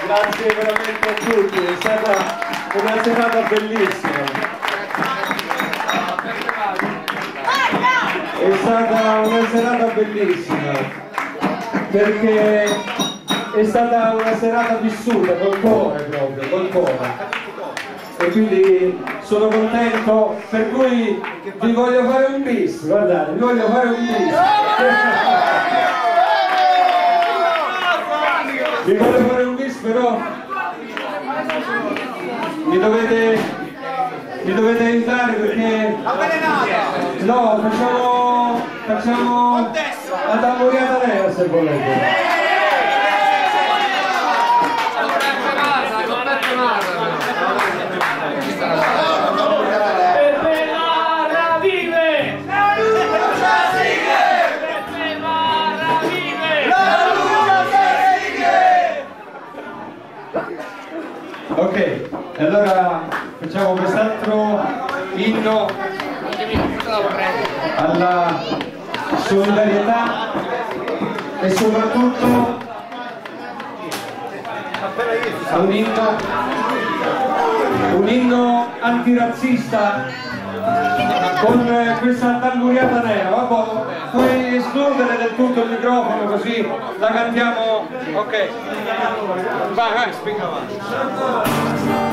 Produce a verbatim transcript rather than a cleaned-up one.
Grazie veramente a tutti, è stata una serata bellissima. È stata una serata bellissima perché è stata una serata vissuta col cuore proprio, col cuore. E quindi sono contento, per cui vi voglio fare un bis, guardate, vi voglio fare un bis. Vi voglio fare un bis, però mi dovete, mi dovete aiutare perché no, facciamo, facciamo la tamburiata nera se volete. Ok, allora facciamo quest'altro inno alla solidarietà e soprattutto un inno, un inno antirazzista con questa tamburiata nera. Vabbè, puoi escludere del tutto il microfono così la cantiamo. Ok, vai, vai, spinga avanti.